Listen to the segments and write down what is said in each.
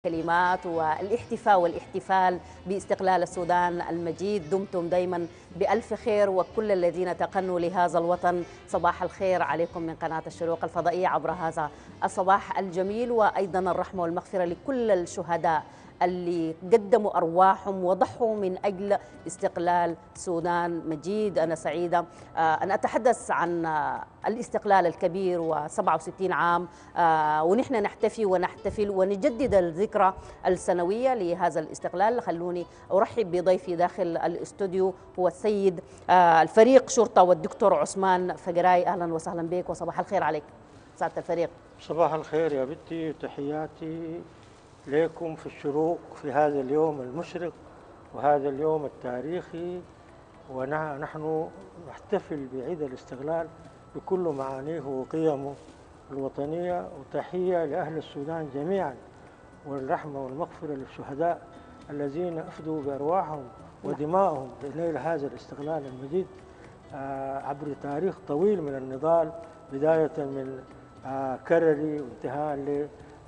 الكلمات والاحتفاء والاحتفال باستقلال السودان المجيد. دمتم دائما بألف خير، وكل الذين تقنوا لهذا الوطن صباح الخير عليكم من قناة الشروق الفضائية عبر هذا الصباح الجميل، وأيضا الرحمة والمغفرة لكل الشهداء اللي قدموا أرواحهم وضحوا من أجل استقلال سودان مجيد. أنا سعيدة أن أتحدث عن الاستقلال الكبير و67 عام، ونحن نحتفي ونحتفل ونجدد الذكرى السنوية لهذا الاستقلال. خلوني أرحب بضيفي داخل الاستوديو، هو السيد الفريق شرطة والدكتور عثمان فقراي. أهلا وسهلا بك وصباح الخير عليك سعادة الفريق. صباح الخير يا بنتي، وتحياتي لكم في الشروق في هذا اليوم المشرق وهذا اليوم التاريخي، ونحن نحتفل بعيد الاستقلال بكل معانيه وقيمه الوطنية. وتحية لأهل السودان جميعا، والرحمة والمغفرة للشهداء الذين أفدوا بأرواحهم ودمائهم لنيل هذا الاستقلال المجيد عبر تاريخ طويل من النضال، بداية من كرري وانتهاء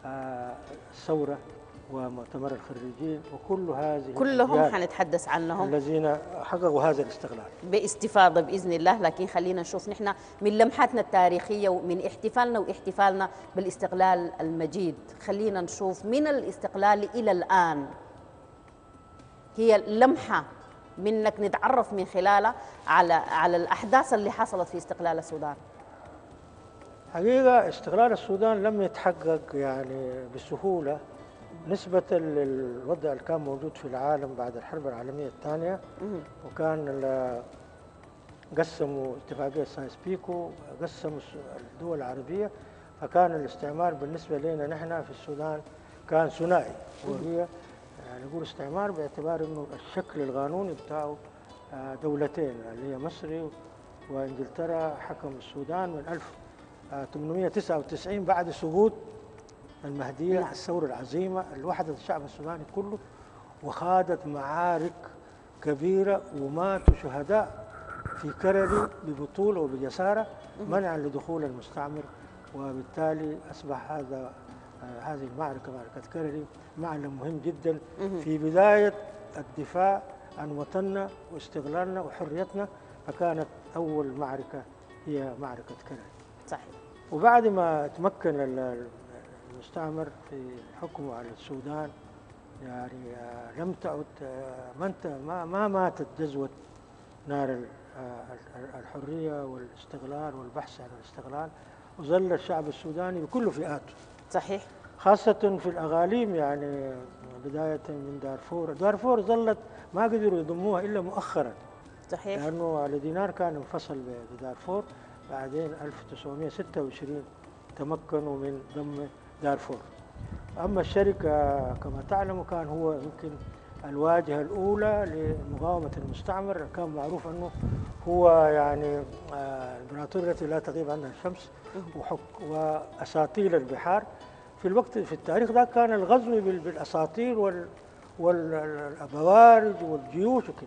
للثورة ومؤتمر الخريجين، وكل هذه كلهم حنتحدث عنهم الذين حققوا هذا الاستقلال باستفاضة بإذن الله. لكن خلينا نشوف نحن من لمحاتنا التاريخية ومن احتفالنا بالاستقلال المجيد. خلينا نشوف من الاستقلال إلى الآن، هي لمحة منك نتعرف من خلالها على الأحداث اللي حصلت في استقلال السودان. حقيقة استقلال السودان لم يتحقق يعني بسهولة نسبة للوضع اللي كان موجود في العالم بعد الحرب العالمية الثانية، وكان قسموا اتفاقية سايس بيكو، قسموا الدول العربية، فكان الاستعمار بالنسبة لنا نحن في السودان كان ثنائي، وهي يعني نقول استعمار باعتبار انه الشكل القانوني بتاعه دولتين اللي هي مصر وانجلترا حكموا السودان من 1899 بعد سقوط المهدية، الثورة العظيمة اللي وحدت الشعب السوداني كله وخاضت معارك كبيرة وماتوا شهداء في كرري ببطولة وبجسارة منعا لدخول المستعمر. وبالتالي أصبح هذه المعركة، معركة كرري، معلم مهم جدا في بداية الدفاع عن وطننا واستقلالنا وحريتنا، فكانت أول معركة هي معركة كرري. صحيح. وبعد ما تمكن المستعمر في حكمه على السودان يعني لم تعد ما ماتت جذوة نار الحرية والاستقلال والبحث عن الاستقلال، وظل الشعب السوداني بكل فئاته. صحيح. خاصة في الأقاليم، يعني بداية من دارفور ظلت ما قدروا يضموها إلا مؤخرا. صحيح. لأنه علي دينار كان انفصل بدارفور، بعدين 1926 تمكنوا من ضم دارفور. أما الشركة كما تعلموا كان هو يمكن الواجهة الأولى لمقاومة المستعمر، كان معروف أنه هو يعني الإمبراطورية التي لا تغيب عنها الشمس وأساطيل البحار. في الوقت في التاريخ ده كان الغزو بالأساطيل والبوارج والجيوش وكده،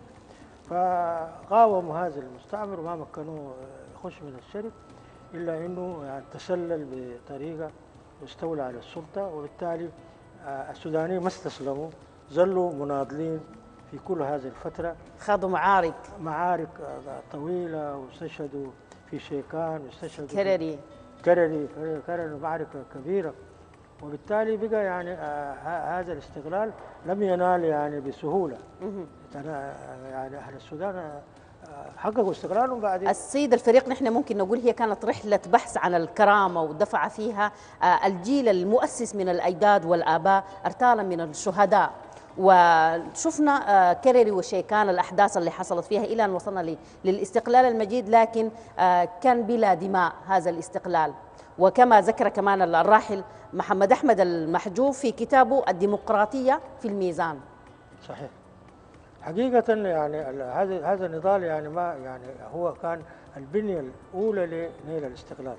فقاوموا هذا المستعمر وما مكنوه يخش من الشرق، إلا أنه يعني تسلل بطريقة واستولى على السلطة. وبالتالي السودانيين ما استسلموا، ظلوا مناضلين في كل هذه الفترة، خاضوا معارك طويلة، واستشهدوا في شيكان، واستشهدوا في كرري معركة كبيرة. وبالتالي بقى يعني هذا الاستقلال لم ينال يعني بسهولة. يعني أهل السودان حققوا استقلالهم بعد. السيد الفريق، نحن ممكن نقول هي كانت رحلة بحث عن الكرامة، ودفع فيها الجيل المؤسس من الأجداد والآباء ارتالا من الشهداء، وشفنا كرري وشيكان الأحداث اللي حصلت فيها إلى أن وصلنا للاستقلال المجيد، لكن كان بلا دماء هذا الاستقلال. وكما ذكر كمان الراحل محمد أحمد المحجوب في كتابه الديمقراطية في الميزان. صحيح. حقيقة يعني هذا النضال يعني ما يعني هو كان البنية الأولى لنيل الاستقلال.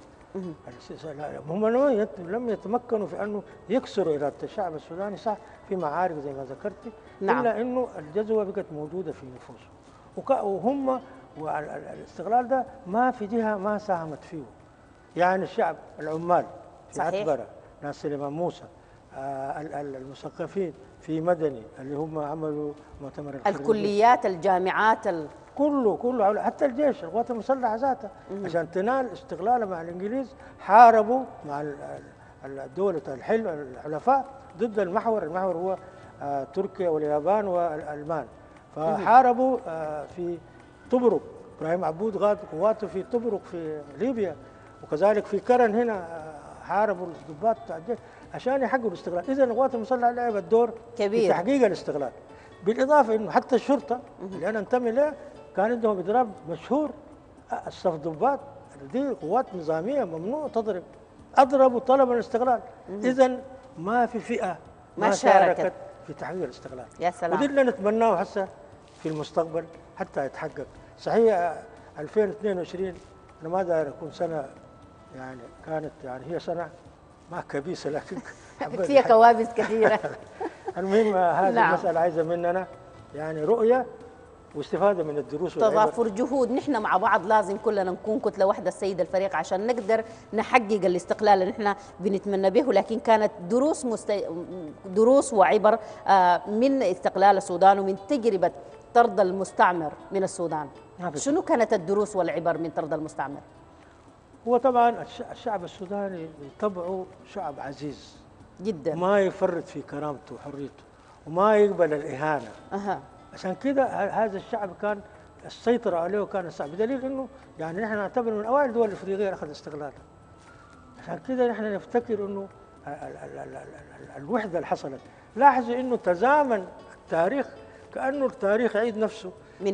هم لم يتمكنوا في أنه يكسروا إرادة الشعب السوداني، صح في معارك زي ما ذكرتي، نعم. إلا أنه الجذوة بقت موجودة في نفوسهم، وهم والاستقلال ده ما في جهة ما ساهمت فيه. يعني الشعب، العمال في عتبرة، ناس سليمان موسى، المثقفين في مدني اللي هم عملوا مؤتمر الخريجين، الكليات، الجامعات، كله حتى الجيش، القوات المسلحه ذاتها عشان تنال استقلالها مع الانجليز حاربوا مع الدول الحلفاء ضد المحور هو تركيا واليابان والالمان، فحاربوا في طبرق. ابراهيم عبود غاد قواته في طبرق في ليبيا، وكذلك في كرن هنا حاربوا الضباط بتاع الجيش عشان يحققوا الاستقلال. اذا القوات المسلحه لعبت دور كبير في تحقيق الاستقلال. بالاضافه انه حتى الشرطه اللي انا انتمي لها كان عندهم اضراب مشهور، الصفدبات دي قوات نظاميه ممنوع تضرب، اضربوا طلب الاستقلال. اذا ما في فئه ما شاركت في تحقيق الاستقلال. يا سلام. ودي اللي نتمناه هسه في المستقبل حتى يتحقق. صحيح 2022 انا ما داير اكون سنه يعني كانت يعني هي سنه ما كبيسه، لكن فيها كوابيس كثيره. المهم هذه المساله عايزه مننا يعني رؤيه واستفاده من الدروس تضافر جهود. نحن مع بعض لازم كلنا نكون كتله واحده السيد الفريق عشان نقدر نحقق الاستقلال اللي نحن بنتمنى به. ولكن كانت دروس وعبر من استقلال السودان ومن تجربه طرد المستعمر من السودان. شنو كانت الدروس والعبر من طرد المستعمر؟ هو طبعا الشعب السوداني بطبعه شعب عزيز جدا، ما يفرط في كرامته وحريته وما يقبل الاهانه. عشان كده هذا الشعب كان السيطره عليه كان صعب، بدليل انه يعني نحن نعتبر من اوائل الدول الافريقيه اخذ استقلالها. عشان كده نحن نفتكر انه الوحده اللي حصلت. لاحظوا انه تزامن التاريخ كانه التاريخ يعيد نفسه. من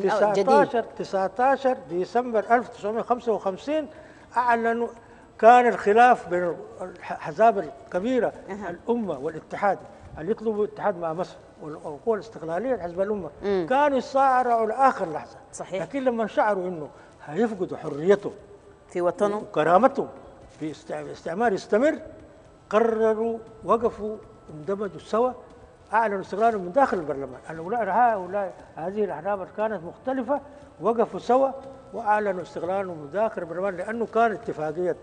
19 ديسمبر 1955 اعلنوا كان الخلاف بين الاحزاب الكبيره الامه والاتحاد اللي يطلبوا الاتحاد مع مصر والقوى الاستقلاليه حزب الامه كانوا يصارعوا لاخر لحظه. صحيح. لكن لما شعروا انه هيفقدوا حريتهم في وطنهم وكرامتهم في استعمار يستمر، قرروا وقفوا اندمجوا سوا، اعلنوا استقلالهم من داخل البرلمان. هؤلاء هذه الاحزاب كانت مختلفه وقفوا سوا واعلنوا استقلالهم من داخل البرلمان، لانه كان اتفاقيه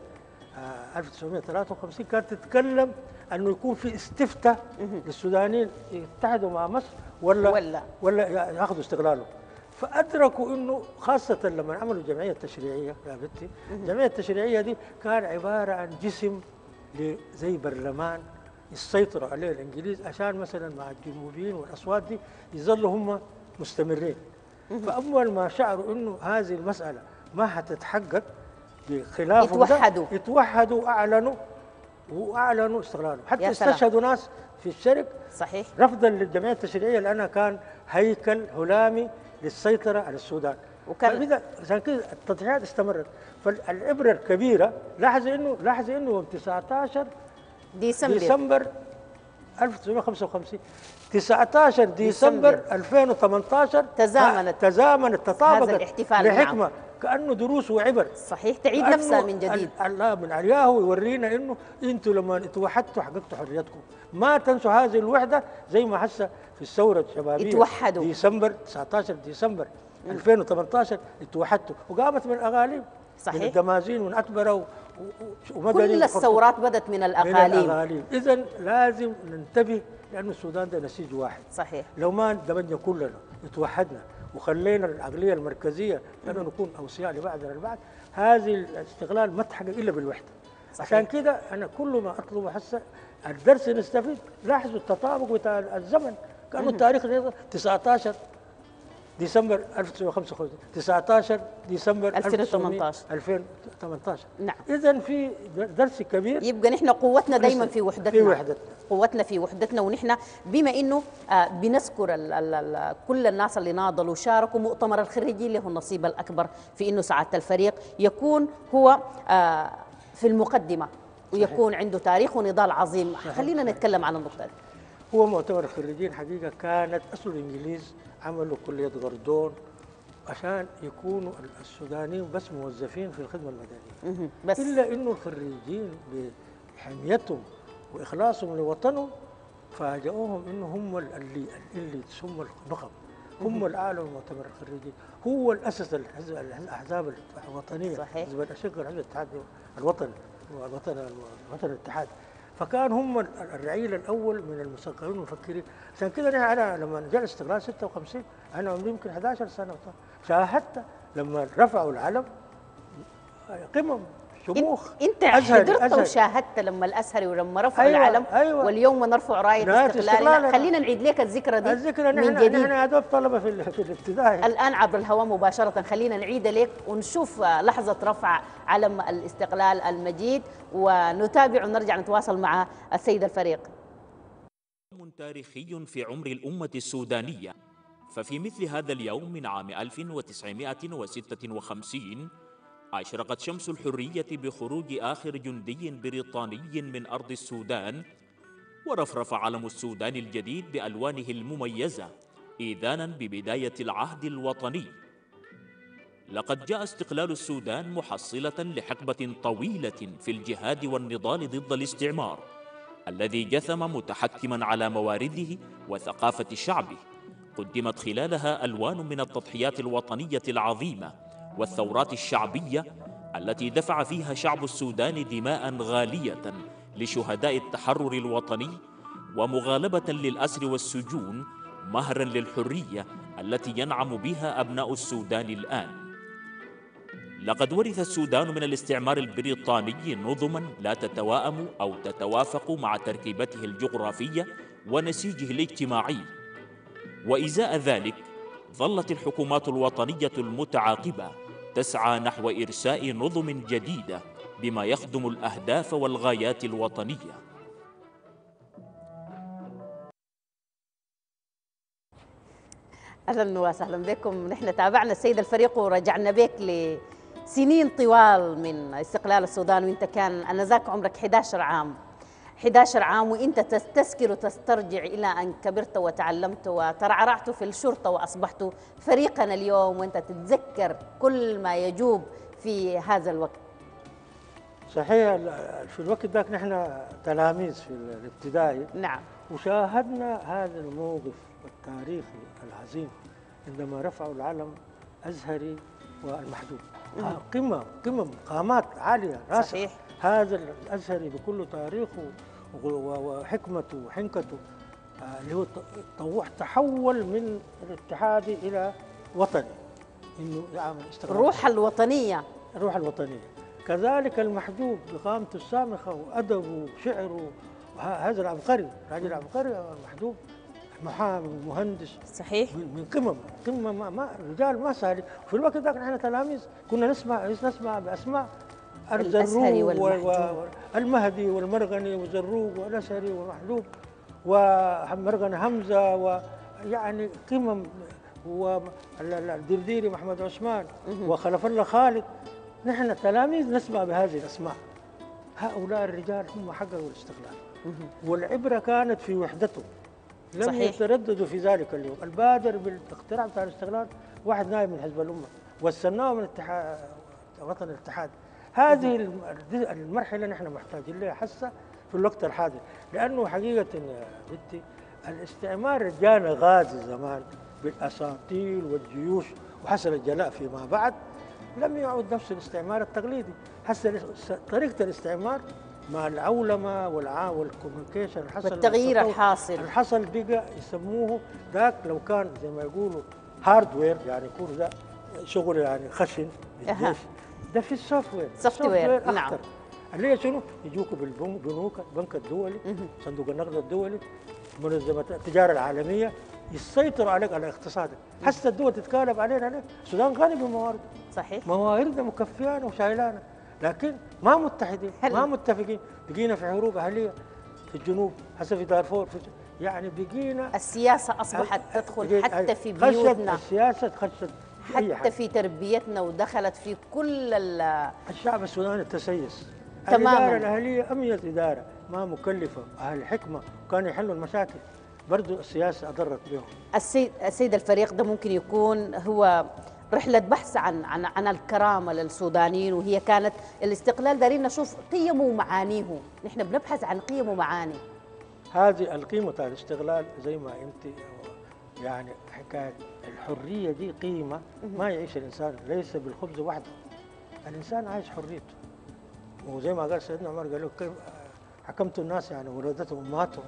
1953 كانت تتكلم انه يكون في استفتاء للسودانيين يتحدوا مع مصر ولا ياخذوا استقلالهم. فادركوا انه خاصه لما عملوا الجمعيه التشريعيه يا بنتي، الجمعيه التشريعيه دي كان عباره عن جسم زي برلمان يسيطروا عليه الانجليز عشان مثلا مع الجنوبيين والاصوات دي يظلوا هم مستمرين. فاول ما شعروا انه هذه المساله ما حتتحقق بخلاف يتوحدوا واعلنوا استقلالهم. حتى استشهدوا ناس في الشرق صحيح رفضا للجمعيه التشريعيه لانها كان هيكل هلامي للسيطره على السودان. عشان كده التضحيات استمرت. فالعبره الكبيره لاحظوا انه يوم 19 ديسمبر 1955 19 ديسمبر 2018 تزامنت تطابقت بحكمه كانه دروس وعبر. صحيح تعيد نفسها من جديد. الله من علياه يورينا انه انتم لما توحدتوا حققتوا حريتكم. ما تنسوا هذه الوحده زي ما هسه في الثوره الشبابيه اتوحدوا ديسمبر 19 ديسمبر 2018 اتوحدتوا وقامت من الاقاليم. صحيح. من الدمازين ومن أتبرة ومدني. كل الثورات بدت من الأقاليم. إذن لازم ننتبه لأن السودان ده نسيج واحد. صحيح. لو ما اندمجنا كلنا اتوحدنا وخلينا العقلية المركزية لأنه نكون أوصياء لبعضنا البعض، هذه الاستقلال ما تحقق إلا بالوحدة. صحيح. عشان كده أنا كل ما أطلبه هسه الدرس نستفيد. لاحظوا التطابق بتاع الزمن كأنه التاريخ 19 ديسمبر 1955 19 ديسمبر 2018. نعم. إذن في درس كبير. يبقى نحن قوتنا دائما في وحدتنا. قوتنا في وحدتنا. ونحن بما انه بنذكر كل الناس اللي ناضلوا وشاركوا مؤتمر الخريجين له النصيب الاكبر في انه سعاده الفريق يكون هو في المقدمه ويكون عنده تاريخ ونضال عظيم. خلينا نتكلم عن النقطه دي. هو مؤتمر الخريجين حقيقه كانت اصل الانجليز عملوا كلية غردون عشان يكونوا السودانيين بس موظفين في الخدمة المدنية. بس إلا إنه الخريجين بحميتهم وإخلاصهم لوطنهم فاجأوهم إنه هم اللي هم النخب، هم الأعلى من مؤتمر الخريجين، هو الأسس الأحزاب الوطنية. صحيح. حزب الأشقة حزب الاتحاد الوطني الاتحاد. فكان هم الرعيل الاول من المثقفين المفكرين. عشان كده انا لما جاء الاستقلال 56 انا عمري يمكن 11 سنه، شاهدت لما رفعوا العلم قمم شموخ. انت أزهري حضرت أزهري. وشاهدت لما الازهري ولما رفعوا أيوة العلم. أيوة. واليوم نرفع رايه استقلالنا. خلينا نعيد لك الذكرى دي الذكرى. من جديد. نحن يا دوب طلبه في الابتدائي. الان عبر الهواء مباشره خلينا نعيد لك ونشوف لحظه رفع علم الاستقلال المجيد، ونتابع ونرجع نتواصل مع السيد الفريق. يوم تاريخي في عمر الأمة السودانية، ففي مثل هذا اليوم من عام 1956 أشرقت شمس الحرية بخروج آخر جندي بريطاني من أرض السودان، ورفرف علم السودان الجديد بألوانه المميزة إذانا ببداية العهد الوطني. لقد جاء استقلال السودان محصلة لحقبة طويلة في الجهاد والنضال ضد الاستعمار الذي جثم متحكما على موارده وثقافة شعبه. قدمت خلالها ألوان من التضحيات الوطنية العظيمة والثورات الشعبية التي دفع فيها شعب السودان دماء غالية لشهداء التحرر الوطني، ومغالبة للأسر والسجون مهرا للحرية التي ينعم بها أبناء السودان الآن. لقد ورث السودان من الاستعمار البريطاني نظما لا تتواءم أو تتوافق مع تركيبته الجغرافية ونسيجه الاجتماعي، وإزاء ذلك ظلت الحكومات الوطنية المتعاقبة تسعى نحو إرساء نظم جديدة بما يخدم الأهداف والغايات الوطنية. اهلا وسهلا بكم. نحن تابعنا السيد الفريق ورجعنا بك لسنين طوال من استقلال السودان، وانت كان انذاك عمرك 11 عام. 11 عام وانت تستذكر وتسترجع الى ان كبرت وتعلمت وترعرعت في الشرطه واصبحت فريقنا اليوم، وانت تتذكر كل ما يجوب في هذا الوقت. صحيح. في الوقت ذاك نحن تلاميذ في الابتدائي. نعم. وشاهدنا هذا الموقف التاريخي العظيم عندما رفعوا العلم أزهري والمحدود. قمم قامات عالية راسخة. صحيح. هذا الأزهري بكل تاريخه وحكمته وحنكته اللي هو تحول من الاتحادي إلى وطني، إنه يعمل استقلال. الروح الوطنية. الروح الوطنية. كذلك المحجوب بقامته السامخة وأدبه وشعره. هذا العبقري، راجل عبقري المحجوب، محامي ومهندس. صحيح. من قمة ما رجال ما سهل. في الوقت ذاك نحن تلاميذ كنا نسمع بأسماء الأزهري والمهدي والمرغني والزروق والأزهري والمحجوب ومرغني حمزة، ويعني قمم، والدرديري محمد عثمان وخلف الله خالد. نحن تلاميذ نسمع بهذه الأسماء. هؤلاء الرجال هم حققوا الاستقلال، والعبرة كانت في وحدته. لم صحيح. يترددوا في ذلك اليوم. البادر بالاقتراع بتاع الاستقلال واحد نائب من حزب الأمة، والسناه من وطن الاتحاد. هذه المرحلة نحن محتاجين لها حسة في الوقت الحاضر، لأنه حقيقة يا بنتي الاستعمار جانا غازي زمان بالأساطيل والجيوش وحصل الجلاء فيما بعد. لم يعد نفس الاستعمار التقليدي. هسه طريقة الاستعمار مع العولمة والكوميونيكيشن والتغيير الحاصل بقى يسموه ذاك، لو كان زي ما يقولوا هاردوير، يعني يكون ذا شغل يعني خشن بالجيش، ده في السوفت وير نعم. اللي هي شنو؟ يجوكوا بالبنوك، البنك الدولي، صندوق النقد الدولي، منظمة التجارة العالمية، يسيطروا عليك على اقتصادك. هسه الدول تتكالب علينا. السودان غني بموارد. صحيح. مواردنا مكفيانا وشايلانا، لكن ما متحدين، ما متفقين. بقينا في حروب أهلية في الجنوب، هسه في دارفور، يعني بقينا السياسة أصبحت تدخل حتى في بيوتنا. السياسة خشت حتى في تربيتنا، ودخلت في كل الشعب السوداني تسيس تماما. الإدارة الأهلية أميز إدارة ما مكلفة، أهل حكمة كانوا يحلوا المشاكل. برضو السياسة أضرت بهم. السيد الفريق ده ممكن يكون هو رحلة بحث عن الكرامة للسودانيين، وهي كانت الاستقلال. دارين نشوف قيمه ومعانيه، نحن بنبحث عن قيم ومعاني. هذه القيمة تاع الاستقلال زي ما أنت يعني حكاية الحرية دي قيمة ما يعيش الإنسان ليس بالخبز وحده. الإنسان عايش حريته، وزي ما قال سيدنا عمر قال له حكمتوا الناس يعني ولدتهم امهاتهم.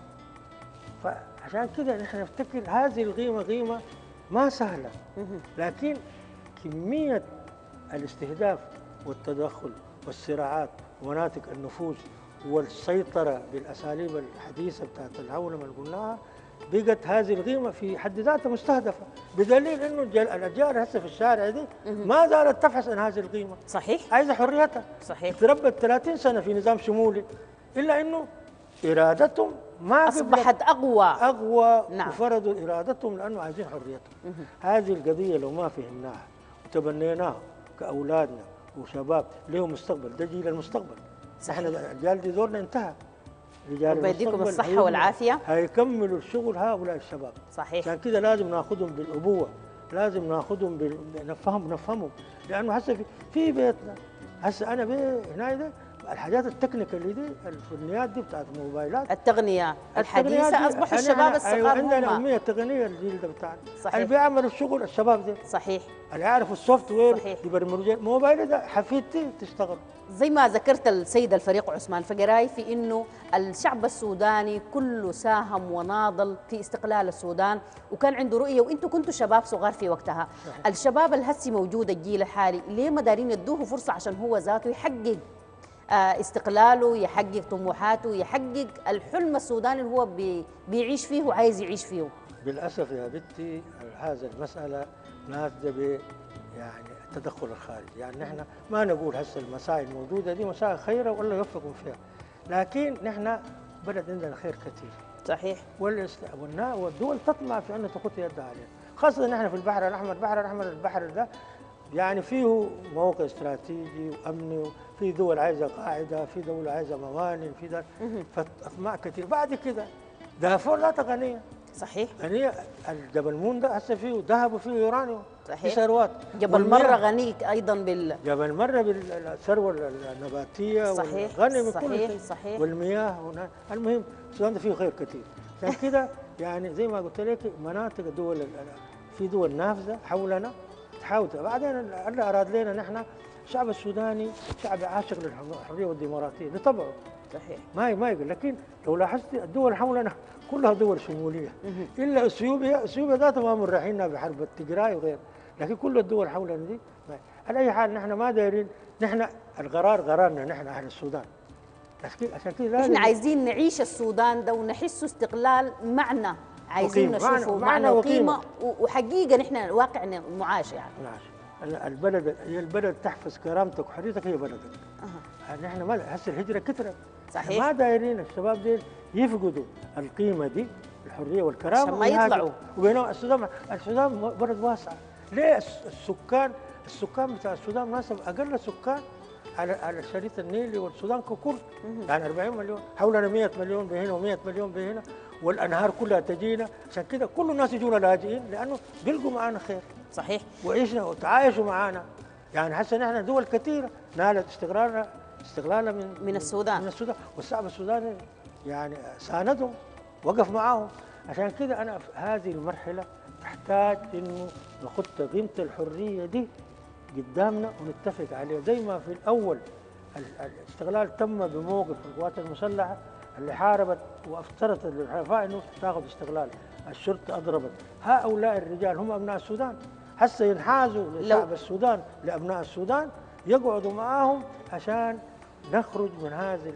فعشان كده نحن نفتكر هذه القيمة قيمة ما سهلة، لكن كمية الاستهداف والتدخل والصراعات ومناطق النفوذ والسيطرة بالأساليب الحديثة بتاعت الهولمة اللي قلناها، بقت هذه القيمة في حد ذاتها مستهدفة، بدليل إنه الأجيال هسه في الشارع دي ما زالت تبحث عن هذه القيمة. صحيح. عايزة حريتها. صحيح. تربت 30 سنة في نظام شمولي، إلا إنه إرادتهم ما أصبحت أقوى. نعم. وفرضوا إرادتهم لأنه عايزين حريتهم. هذه القضية لو ما فهمناها وتبنيناها كأولادنا وشباب لهم مستقبل، ده جيل المستقبل. احنا الرجال دي دورنا انتهى. رجال وبيديكم الصحة والعافية. هيكملوا الشغل هؤلاء الشباب. صحيح. عشان كده لازم ناخذهم بالأبوة، لازم ناخذهم نفهمهم، لأنه هسه في بيتنا هسه أنا هنا ده الحاجات التكنيكال دي الفنيات دي بتاعت الموبايلات، التقنية الحديثة أصبحوا الشباب الصغار أيوة عندنا هم أمية تقنية الجيل ده بتاعنا. صحيح. اللي بيعملوا الشغل الشباب ده. صحيح. اللي يعرفوا السوفت وير صحيح. يبرمجوا موبايل ده حفيدتي تشتغل. زي ما ذكرت السيد الفريق عثمان فقراي في انه الشعب السوداني كله ساهم وناضل في استقلال السودان وكان عنده رؤيه، وانتم كنتوا شباب صغار في وقتها. صحيح. الشباب الهسي موجود الجيل الحالي ليه ما دارين يدوه فرصه عشان هو ذاته يحقق استقلاله، يحقق طموحاته، يحقق الحلم السوداني اللي هو بيعيش فيه وعايز يعيش فيه؟ للاسف يا بنتي هذه المساله ناتجه يعني التدخل الخارجي، يعني نحن ما نقول هسه المسائل الموجوده دي مسائل خيره والله يوفقهم فيها، لكن نحن بلد عندنا خير كثير. صحيح. والدول تطمع في ان تخط يدها علينا، خاصه نحن في البحر الاحمر. البحر الاحمر البحر ده يعني فيه موقع استراتيجي وامني، في دول عايزه قاعده، في دول عايزه موانئ، في دول فاطماع كثير. بعد كده دافور لا غنيه. صحيح. غنيه الجبل مون ده هسه فيه ذهب وفيه يورانيوم. صحيح. في ثروات. جبل مرة غني ايضا جبل مرة بالثروه النباتيه. صحيح. غني من صحيح. كل شيء. صحيح. والمياه المهم السودان ده فيه خير كثير. عشان كده يعني زي ما قلت لك مناطق الدول في دول نافذه حولنا تحاول. بعدين اللي اراد لنا نحن الشعب السوداني شعب عاشق للحريه والديمقراطيه بطبعه. صحيح. ما يقول، لكن لو لاحظت الدول حولنا كلها دول شموليه الا اثيوبيا ذاتها ما مرحينها بحرب التجراي وغير، لكن كل الدول حولنا دي على اي حال نحن ما دايرين، نحن القرار قرارنا نحن اهل السودان. عشان كده احنا عايزين نعيش السودان ده ونحسه استقلال معنا، عايزين نشوفه معنى وقيمه وحقيقه نحن واقعنا معاش يعني. البلد تحفظ كرامتك وحريتك هي بلدك. نحن ما هسه الهجره كثرت. صحيح. ما دايرين الشباب دي يفقدوا القيمه دي الحريه والكرامه عشان ما يطلعوا. وبينما السودان بلد واسع. ليه السكان بتاع السودان مناسب اقل سكان على الشريط النيلي والسودان ككل، يعني 40 مليون، حولنا 100 مليون بهنا و100 مليون بهنا، والانهار كلها تجينا. عشان كده كل الناس يجونا لاجئين لانه بيلقوا معنا خير. صحيح. وعيشنا وتعايشوا معنا. يعني هسه نحن دول كثيره نالت استقلالها من السودان. والشعب السوداني يعني ساندهم، وقف معاهم. عشان كده انا في هذه المرحله نحتاج انه نحط قيمه الحريه دي قدامنا ونتفق عليها، زي ما في الاول الاستقلال تم بموقف القوات المسلحه اللي حاربت وافترضت للحلفاء انه تاخذ استقلال، الشرطه اضربت، هؤلاء الرجال هم ابناء السودان، هسه ينحازوا لشعب السودان لابناء السودان، يقعدوا معاهم عشان نخرج من هذا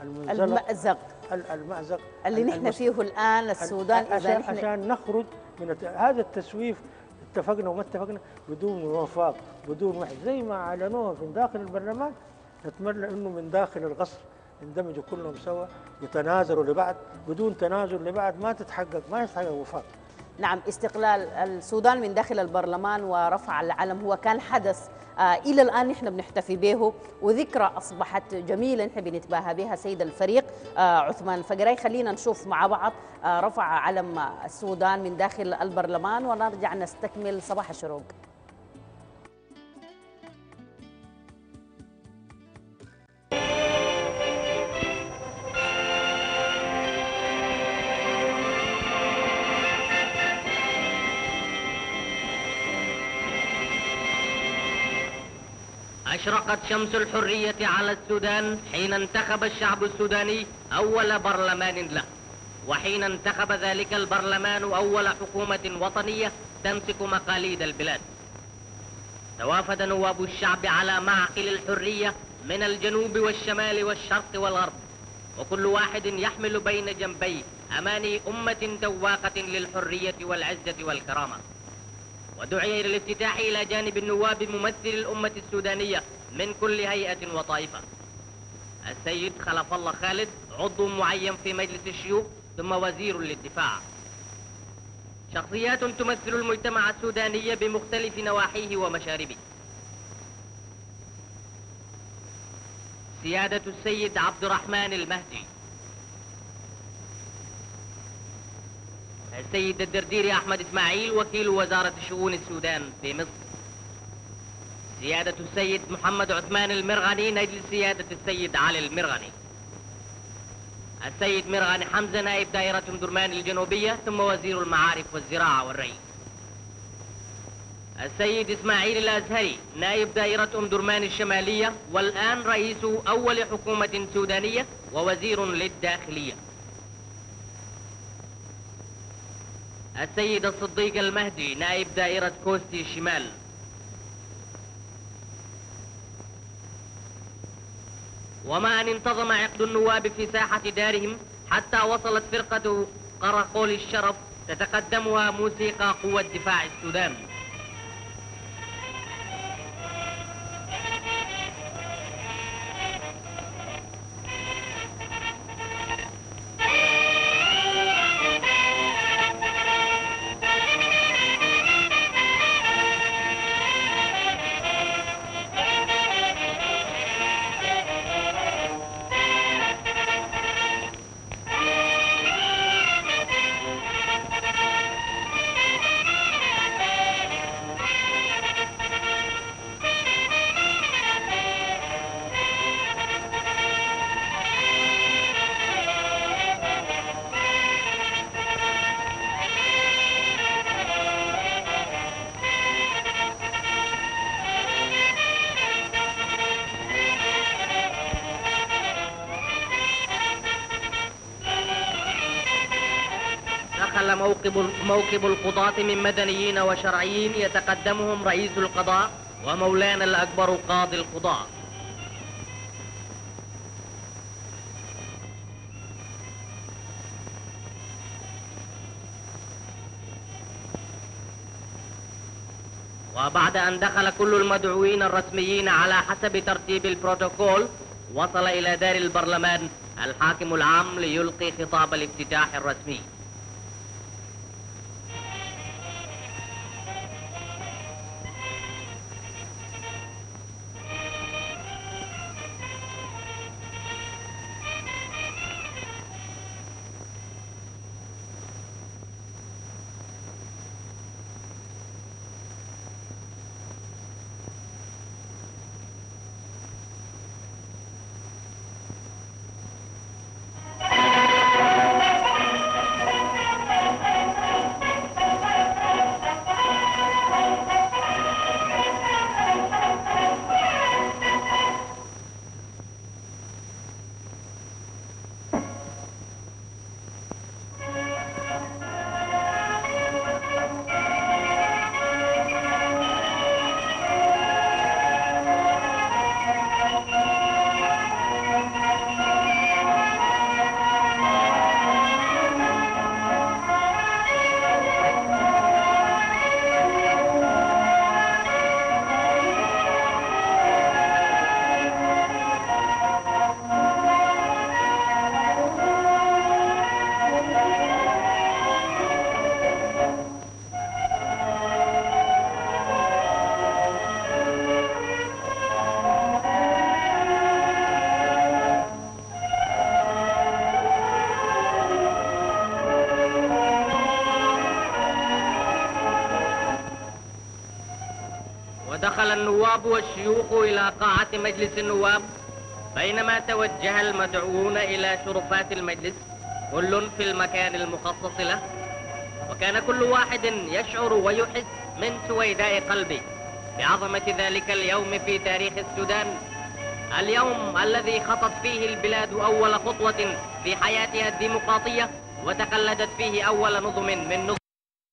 المأزق اللي نحن فيه الان السودان. اذا عشان نخرج من هذا التسويف، اتفقنا وما اتفقنا بدون وفاق بدون واحد، زي ما اعلنوها في داخل البرلمان. نتمنى انه من داخل القصر يندمجوا كلهم سوا، يتنازلوا لبعض، بدون تنازل لبعض ما يتحقق وفاق. نعم، استقلال السودان من داخل البرلمان ورفع العلم هو كان حدث إلى الآن نحن بنحتفي به، وذكرى أصبحت جميلة نحن بنتباهى بها. سيد الفريق عثمان فقراي، خلينا نشوف مع بعض رفع علم السودان من داخل البرلمان ونرجع نستكمل صباح الشروق. أشرقت شمس الحرية على السودان حين انتخب الشعب السوداني أول برلمان له، وحين انتخب ذلك البرلمان أول حكومة وطنية تمسك مقاليد البلاد. توافد نواب الشعب على معقل الحرية من الجنوب والشمال والشرق والغرب، وكل واحد يحمل بين جنبيه أماني أمة تواقة للحرية والعزة والكرامة. ودعي إلى الافتتاح إلى جانب النواب ممثل الأمة السودانية من كل هيئة وطائفة: السيد خلف الله خالد، عضو معين في مجلس الشيوخ ثم وزير للدفاع. شخصيات تمثل المجتمع السوداني بمختلف نواحيه ومشاربه: سيادة السيد عبد الرحمن المهدي، السيد الدرديري أحمد إسماعيل وكيل وزارة شؤون السودان في مصر، سيادة السيد محمد عثمان المرغني نجل سيادة السيد علي المرغني، السيد مرغني حمزة نائب دائرة أم درمان الجنوبية ثم وزير المعارف والزراعة والري، السيد إسماعيل الأزهري نائب دائرة أم درمان الشمالية والآن رئيس أول حكومة سودانية ووزير للداخلية، السيد الصديق المهدي نائب دائرة كوستي الشمال، وما أن انتظم عقد النواب في ساحة دارهم حتى وصلت فرقة قرقول الشرف تتقدمها موسيقى قوة دفاع السودان. موكب القضاة من مدنيين وشرعيين يتقدمهم رئيس القضاء ومولانا الأكبر قاضي القضاء. وبعد أن دخل كل المدعوين الرسميين على حسب ترتيب البروتوكول، وصل إلى دار البرلمان الحاكم العام ليلقي خطاب الافتتاح الرسمي. ودخل النواب والشيوخ إلى قاعة مجلس النواب، بينما توجه المدعوون إلى شرفات المجلس كل في المكان المخصص له، وكان كل واحد يشعر ويحس من سويداء قلبه بعظمة ذلك اليوم في تاريخ السودان، اليوم الذي خطت فيه البلاد أول خطوة في حياتها الديمقراطية، وتقلدت فيه أول نظم من نظم.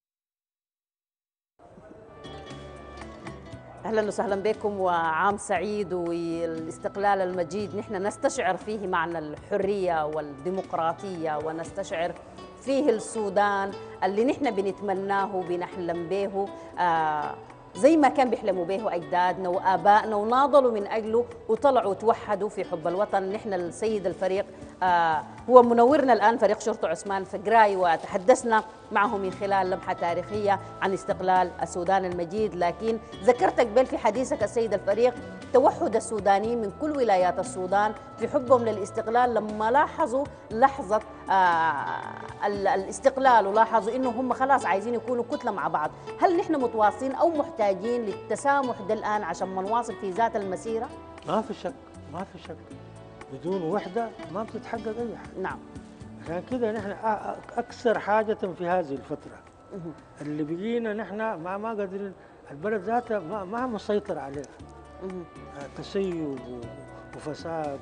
أهلا وسهلا بكم وعام سعيد والاستقلال المجيد. نحن نستشعر فيه معنى الحرية والديمقراطية، ونستشعر فيه السودان اللي نحن بنتمناه وبنحلم به، زي ما كان بيحلموا به أجدادنا وآبائنا وناضلوا من أجله وطلعوا توحدوا في حب الوطن. نحن السيد الفريق هو منورنا الآن، فريق شرطة عثمان فقراي، وتحدثنا معه من خلال لمحة تاريخية عن استقلال السودان المجيد. لكن ذكرت قبل في حديثك السيد الفريق توحد السودانيين من كل ولايات السودان في حبهم للاستقلال لما لاحظوا لحظة الاستقلال، ولاحظوا إنه هم خلاص عايزين يكونوا كتلة مع بعض. هل نحن متواصلين أو محتاجين للتسامح ده الآن عشان ما نواصل في ذات المسيرة؟ ما في شك، ما في شك. بدون وحدة ما بتتحقق أي حاجة. نعم. عشان كده نحن أكثر حاجة في هذه الفترة اللي بقينا نحن ما قادرين، البلد ذاتها ما مسيطر عليها. تسيب وفساد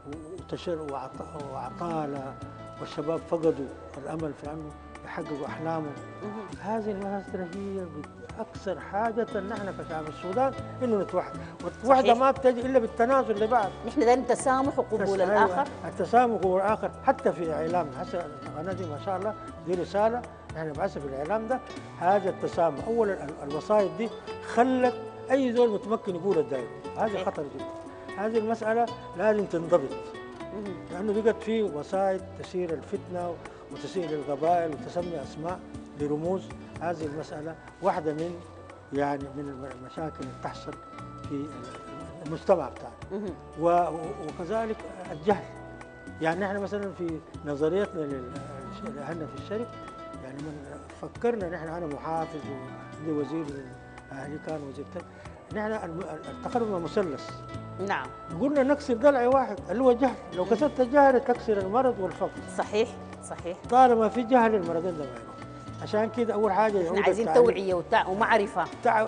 وعطالة، والشباب فقدوا الأمل في أنه يحققوا أحلامهم. هذه المسألة هي أكثر حاجة نحن كشعب السودان إنه نتوحد، والوحدة ما بتجي إلا بالتنازل لبعض. نحن دايما تسامح وقبول الآخر. التسامح والآخر حتى في إعلامنا، هسه القناة دي ما شاء الله دي رسالة نحن نبعثها في الإعلام ده، هذا التسامح. أولا الوسائط دي خلت أي زول متمكن يقول الدايم، هذا خطر جدا. هذه المسألة لازم تنضبط، لأنه بقت في وسائط تثير الفتنة وتثير القبائل وتسمي أسماء لرموز. هذه المسألة واحدة من المشاكل اللي تحصل في المجتمع بتاعنا. وكذلك الجهل. يعني نحن مثلا في نظريتنا لأهلنا في الشرق، يعني من فكرنا نحن، أنا محافظ وعندي وزير من أهلي كان وزير نحن اتخذنا مثلث. نعم. قلنا نكسر ضلع واحد اللي هو جهل، لو كسرت الجهل تكسر المرض والفقر. صحيح صحيح. طالما في جهل المرضين ده ما يروح. عشان كده أول حاجة احنا عايزين توعية ومعرفة.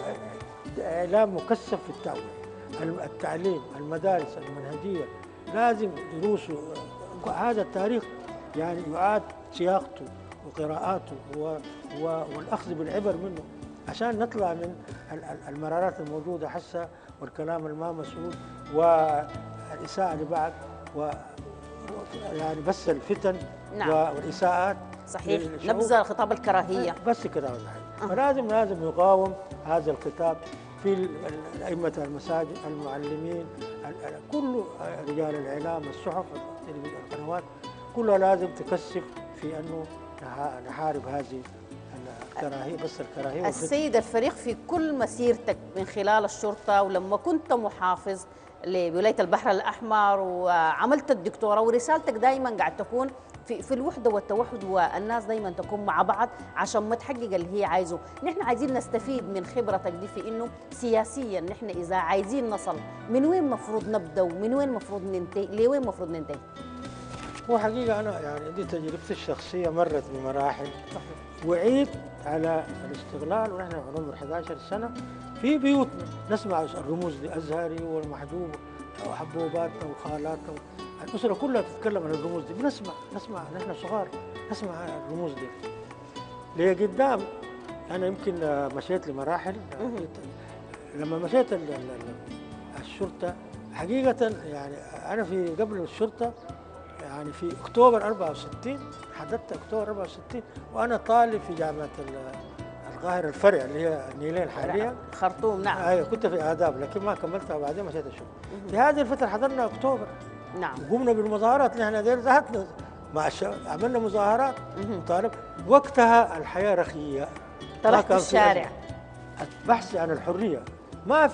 إعلام مكثف في التوعية، التعليم، المدارس، المنهجية، لازم دروسه هذا التاريخ يعني يعاد صياغته وقراءاته والأخذ بالعبر منه، عشان نطلع من المرارات الموجودة حسا والكلام الما مسؤول والإساءة لبعض يعني بس الفتن. نعم. والإساءات. صحيح. نبذ خطاب الكراهية بس كده ولا حاجة. فلازم يقاوم هذا الخطاب في أئمة المساجد، المعلمين، كل رجال الإعلام، الصحف، القنوات، كلها لازم تكثف في أنه نحارب هذه الكراهية، بس الكراهية. السيد الفريق، في كل مسيرتك من خلال الشرطة ولما كنت محافظ لولاية البحر الأحمر وعملت الدكتوراه، ورسالتك دائما قاعد تكون في الوحدة والتوحد، والناس دائما تكون مع بعض عشان ما تحقق اللي هي عايزه. نحن عايزين نستفيد من خبرتك دي في إنه سياسيا نحن إذا عايزين نصل من وين مفروض نبدأ ومن وين مفروض ننتهي، لوين مفروض ننتهي؟ هو حقيقة أنا يعني دي تجربتي الشخصية مرت بمراحل. وعيت على الاستغلال ونحن عمر 11 سنة في بيوتنا نسمع الرموز دي، أزهري والمحجوب وحبوباتنا وخالاتنا، الأسرة كلها تتكلم عن الرموز دي. نسمع نحن صغار نسمع الرموز دي. لقدام أنا يمكن مشيت لمراحل. لما مشيت الشرطة حقيقة يعني أنا في قبل الشرطة يعني في أكتوبر 64 حددت أكتوبر 64، وأنا طالب في جامعة القاهرة الفرع اللي هي النيلين حاليا خرطوم. نعم. أيوة كنت في آداب لكن ما كملتها وبعدين مشيت الشرطة. في هذه الفترة حضرنا أكتوبر. نعم. وقمنا بالمظاهرات اللي احنا دير ذاتنا مع الشباب، عملنا مظاهرات وطالب. وقتها الحياة رخية، طلعت الشارع بحث عن الحرية. ما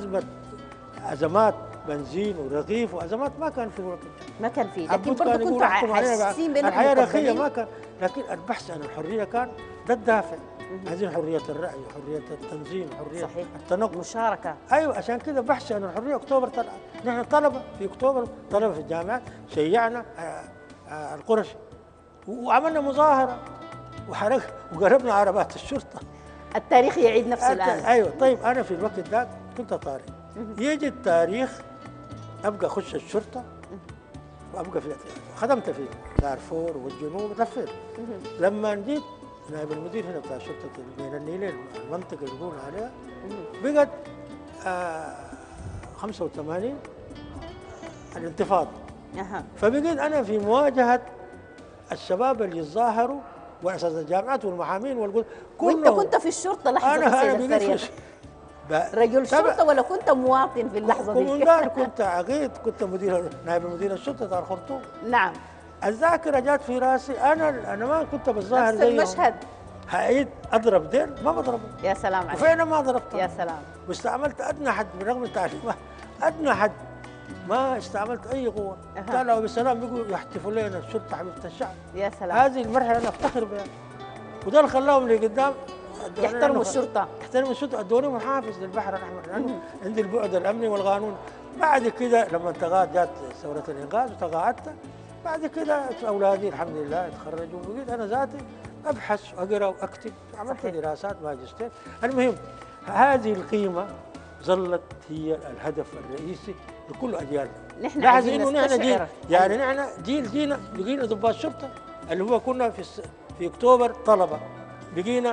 أزمات بنزين ورغيف وأزمات ما كان في الوقت، ما كان في، لكن برضه كنتوا حاسين بأنكم الحياة رخية ما كان، لكن البحث عن الحرية كان ده الدافع. عايزين حرية الرأي، حرية التنظيم، حرية صحيح. التنقل، مشاركة. أيوة عشان كده بحث عن الحرية. أكتوبر طلع، نحن طلبة في أكتوبر، طلبة في الجامعات، شيعنا القرشي وعملنا مظاهرة وقربنا عربات الشرطة التاريخ يعيد نفسه الآن. ايوه. طيب انا في الوقت ده كنت طارئ، يجي التاريخ ابقى اخش الشرطه وابقى في خدمت في دارفور والجنوب لفيت. لما جيت نائب المدير هنا بتاع شرطه بين النيلين المنطقه اللي يقولون عليها بقت 85 الانتفاضه. فبقيت انا في مواجهه الشباب اللي يتظاهروا واساتذه الجامعات والمحامين وانت كنت في الشرطه لحظه سيد الفريق؟ رجل شرطه ولا كنت مواطن في اللحظه دي؟ كومندان، كنت عقيد، كنت نائب مدير الشرطه بتاع الخرطوم. نعم. الذاكره جات في راسي، انا ما كنت بتظاهر نفس المشهد. هعيد اضرب دين ما بضربه. يا سلام عليك. وفعلا ما ضربته. يا سلام. واستعملت ادنى حد برغم التعليمات، ادنى حد ما استعملت اي قوه. طلعوا بالسلام بيقولوا يحتفوا لنا الشرطه حبيبه الشعب. يا سلام. هذه المرحله انا افتخر بها، وده اللي خلاهم اللي قدام يحترموا الشرطه. يحترموا الشرطه، ادوني محافظ للبحر الاحمر لانه عندي البعد الامني والقانون. بعد كده لما جات ثوره الانقاذ وتقاعدت، بعد كده اولادي الحمد لله اتخرجوا وبقيت انا ذاتي ابحث واقرا واكتب، عملت دراسات ماجستير. المهم هذه القيمه ظلت هي الهدف الرئيسي لكل اجيالنا. نحن لاحظ عايزين انه نحن نستشعر يعني نحن جينا بقينا ضباط شرطه اللي هو كنا في اكتوبر طلبه، بقينا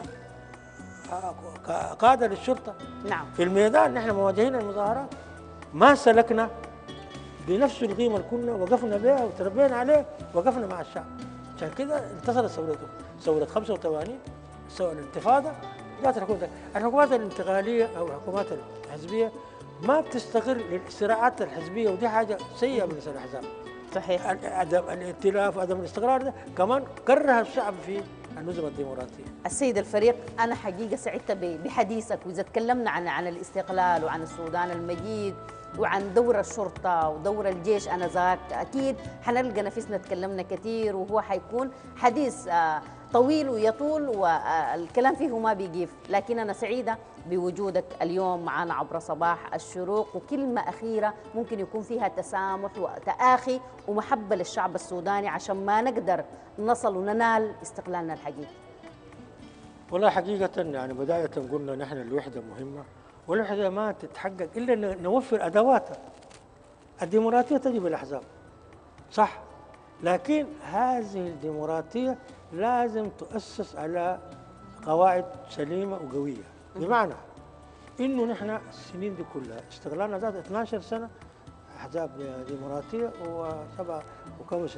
قاده للشرطه. نعم. في الميدان نحن مواجهين المظاهرات، ما سلكنا بنفس القيمه اللي كنا وقفنا بها وتربينا عليه، وقفنا مع الشعب. عشان كده انتصرت ثوره 85 الانتفاضه. جات الحكومات الانتقاليه او الحكومات الحزبيه ما بتستقر للصراعات الحزبيه، ودي حاجه سيئه بالنسبه للاحزاب. صحيح. عدم الائتلاف وعدم الاستقرار ده كمان كره الشعب في النظم الديمقراطيه. السيد الفريق، انا حقيقه سعدت بحديثك، واذا تكلمنا عن الاستقلال وعن السودان المجيد وعن دور الشرطه ودور الجيش انذاك، اكيد حنلقى نفسنا تكلمنا كثير، وهو حيكون حديث طويل ويطول والكلام فيه ما بيجيف، لكن أنا سعيدة بوجودك اليوم معنا عبر صباح الشروق. وكلمة أخيرة ممكن يكون فيها تسامح وتآخي ومحبة للشعب السوداني عشان ما نقدر نصل وننال استقلالنا الحقيقي. والله حقيقة يعني بداية قلنا نحن الوحدة مهمة، والوحدة ما تتحقق إلا نوفر أدواتها. الديمقراطية تجي بالأحزاب صح، لكن هذه الديمقراطية لازم تؤسس على قواعد سليمة وقوية. بمعنى إنه نحن السنين دي كلها استقلالنا ذات 12 سنة أحزاب ديمقراطية وكم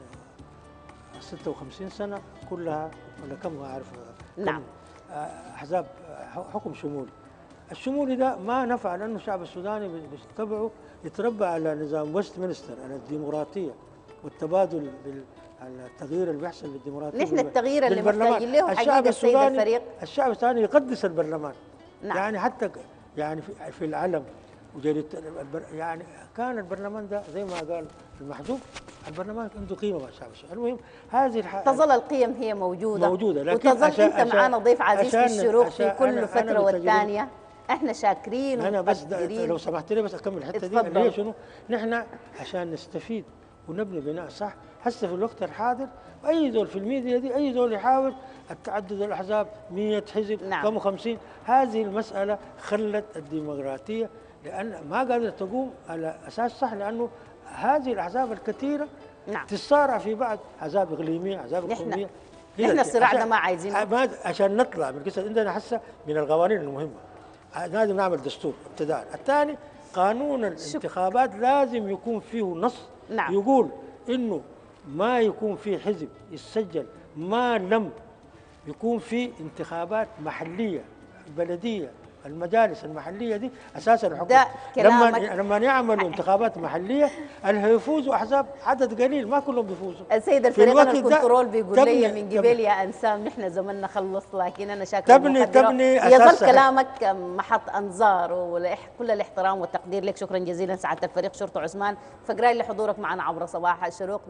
56 سنة كلها ولا كم ما أعرف. نعم. أحزاب حكم شمولي. الشمولي ده ما نفع لأنه الشعب السوداني بتبعه يتربى على نظام ويست مينستر، على الديمقراطية والتبادل التغيير اللي بيحصل بالديمقراطيه. نحن التغيير اللي محتاجين له حقيقه السيد الفريق. الشعب السوداني يقدس البرلمان. نعم. يعني حتى يعني في العلم وجريده يعني كان البرلمان ده زي ما قال المحجوب، البرلمان عنده قيمه مع الشعب السوداني. المهم هذه تظل القيم هي موجوده لكن وتظل انت معنا ضيف عزيز في الشروق في كل فتره والثانيه. احنا شاكرين انا بس لو سمحت لي بس اكمل الحته دي اللي هي شنو؟ نحن عشان نستفيد ونبني بناء صح هسه في الوقت الحاضر، اي زول في الميديا دي اي زول يحاول التعدد الاحزاب 100 حزب نعم. كم 50، هذه المساله خلت الديمقراطيه لان ما قادره تقوم على اساس صح، لانه هذه الاحزاب الكثيره نعم. تتصارع في بعض، احزاب اقليميه احزاب قوميه. نحن الصراع ده ما عايزينه عشان نطلع من قصه. عندنا هسه من القوانين المهمه لازم نعمل دستور ابتداء. الثاني قانون الانتخابات لازم يكون فيه نص نعم. يقول انه ما يكون في حزب يسجل ما لم يكون في انتخابات محليه البلديه المجالس المحليه دي اساسا الحكومه. لما يعملوا انتخابات محليه اللي هيفوزوا احزاب عدد قليل ما كلهم بيفوزوا. السيد الفريق انا الكنترول بيقول لي من قبل يا انسام نحن زمننا خلص، لكن انا شاكر تبني يظل كلامك محط انظار وكل الاحترام والتقدير لك. شكرا جزيلا سعاده الفريق شرطه عثمان فقراي لحضورك معنا عبر صباح الشروق.